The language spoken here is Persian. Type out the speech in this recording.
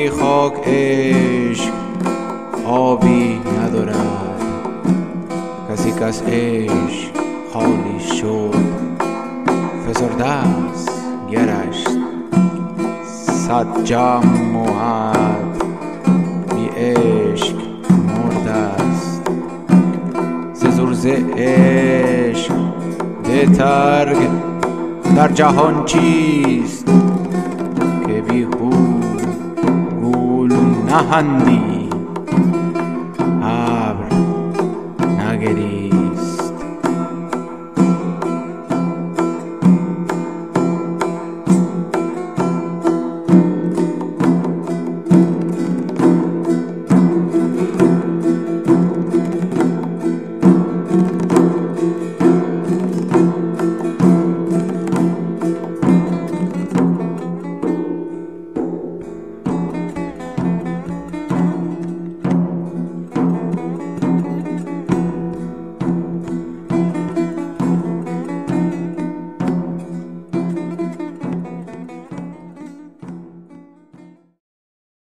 ای خاک عشق آبی ندارد، کسی کس عشق خالی شد فسرده است گرش صد جام موعد بی عشق مرده است. ز عشق بهتر در جهان چیست که بیهو گول نهندی ابر نگری